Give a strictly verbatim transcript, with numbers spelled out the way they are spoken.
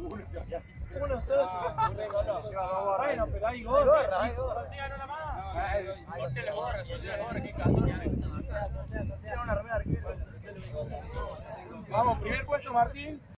uno se vaya así. uno cero se queda sin gol. Bueno, pero hay gol, chicos. Consigan una más. Sorteo los gorros, sorteo los gorros, qué cabrón. Vamos, primer puesto Martín.